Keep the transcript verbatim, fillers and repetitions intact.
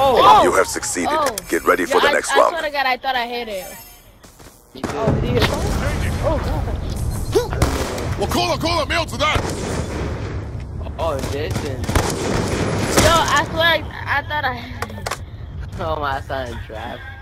Oh. You have succeeded. Oh. Get ready for Yo, the I, next I round. swear to God, I thought I hit it. Oh, did he hit someone? Oh, Well, call her, call her, mail to that. oh, Jason. Yo, I swear I, I thought I. Oh my son, trap.